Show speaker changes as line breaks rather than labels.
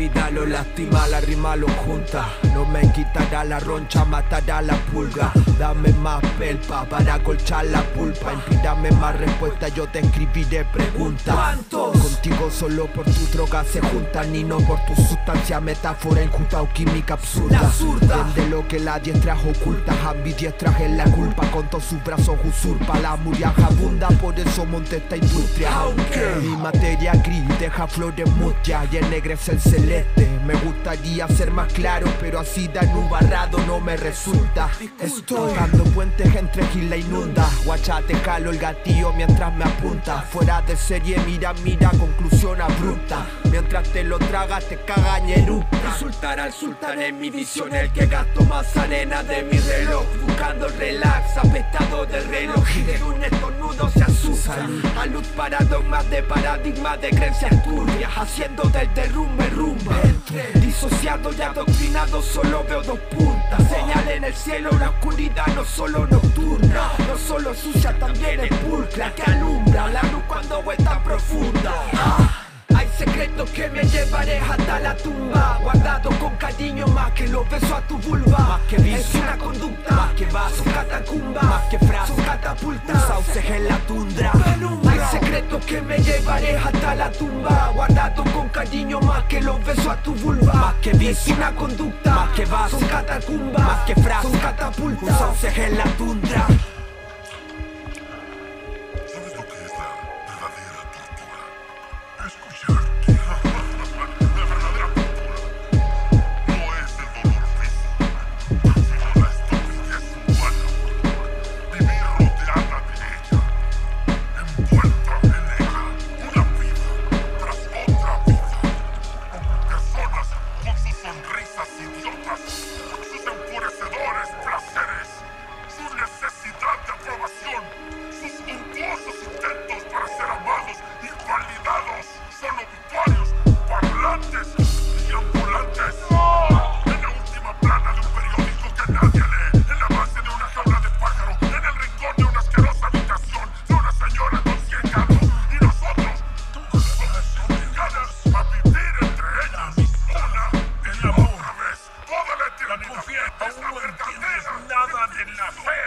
vida lo lastima, la rima lo junta. No me quitará la roncha, matará la pulga. Dame más pelpa para colchar la pulpa. Inspírame más respuestas, yo te escribiré preguntas. ¿Cuántos? Contigo solo por tu droga se juntan y no por tu sustancia, metáfora injusta o química absurda. La zurda vende lo que la diestra oculta, ambidiestras es la culpa, con todos sus brazos usurpa. La muriaja abunda, por eso monte esta industria. Aunque mi materia gris deja flores mustias y ennegrece el celeste. Me gustaría ser más claro, pero así de anubarrado no me resulta. Estoy dando puentes entre gil la inunda. Guacha, te jalo el gatillo mientras me apunta. Fuera de serie, mira, mira, conclusión abrupta. Mientras te lo tragas, te caga y eructa. Insultar al sultán en mi visión, el que gasto más arena de mi reloj. Buscando el relax, apestado del reloj. Y de un estornudo se asusta. A luz paradigmas de paradigmas de creencias turbias, haciendo del derrumbe rumba. Disociado y adoctrinado, solo veo dos puntas. Señal en el cielo, la oscuridad no solo nocturna, no solo sucia, también es pulcra, que alumbra la luz cuando es tan profunda. Hay secretos que me llevaré hasta la tumba, guardado con cariño más que los besos a tu vulva. Más que vicio, es una conducta, más que vaso, catacumba, más que frase, son catapultas, sauces en la tundra. Hay secretos que me llevaré hasta la tumba, guardado con cariño más que los besos a tu vulva. Más que vicio, es una conducta, más que vaso, son catacumba, más que frase, son catapultas, sauces en la tundra.
¿Sabes lo que es la verdadera tortura? Escucharte. La verdadera tortura no es el dolor físico, sino la estupidez humana. Vivir rodeada de ella, envuelta en ella, una vida tras otra vida. Personas con sus sonrisas idiotas, sus enfurecedores placeres, su necesidad de aprobación, sus untuosos intentos para ser amados y validados, son obituarios, parlantes y ambulantes. En la última plana de un periódico que nadie lee, en la base de una jaula de pájaro, en el rincón de una asquerosa habitación de una señora con 100 gatos. Y nosotros somos obligadas a vivir entre ellas, una y otra vez. Toda la eternidad. Es la verdadera nada de la fe.